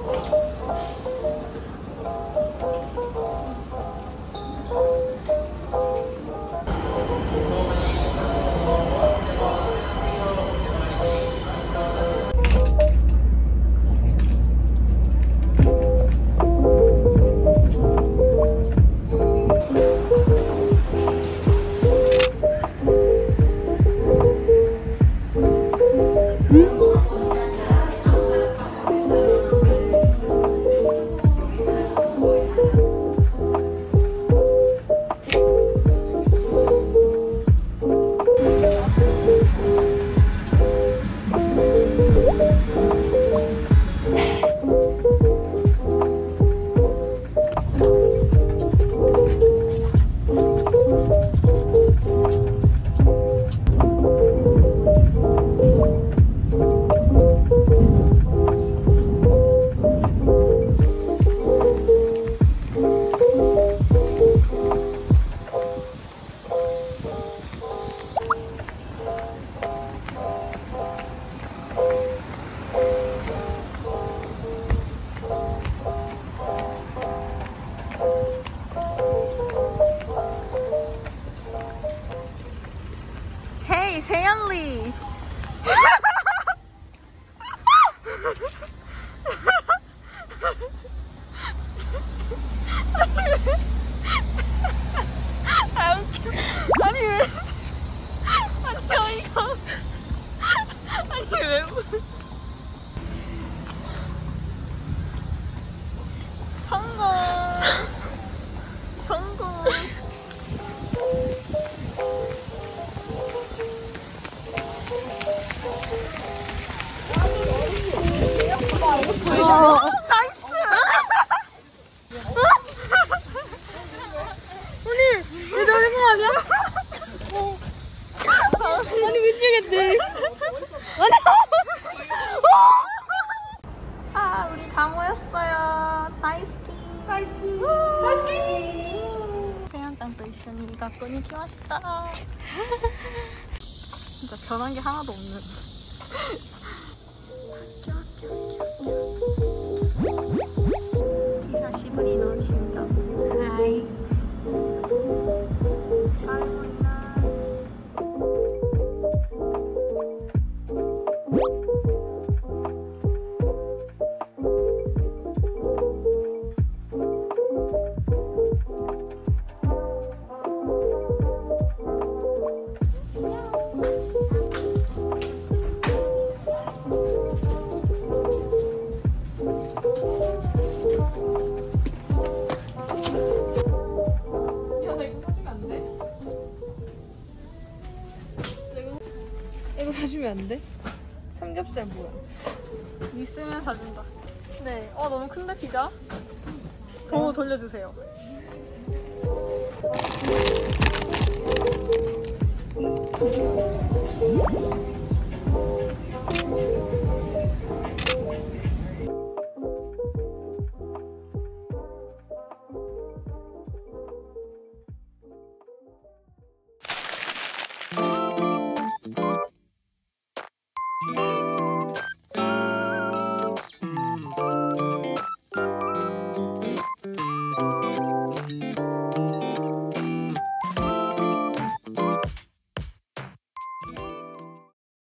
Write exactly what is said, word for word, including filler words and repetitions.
세연리. 아 웃겨. 아니 왜? 아니 어이가. 아니 왜? 성공. 성공. 어, 나이스! 언니, 왜 저러는 거 아니야? 어. 아니, 미치겠네. 아, 우리 다 모였어요. 다이스키. 다이스키. 다이스키. 세연짱도 이緒に 学校に来ました. 진짜 변한 게 하나도 없는.久しぶりの新刊。はい。最後にな。 이거 사주면 안 돼? 삼겹살 뭐야? 있으면 사준다. 네. 어 너무 큰데 피자? 더 돌려주세요.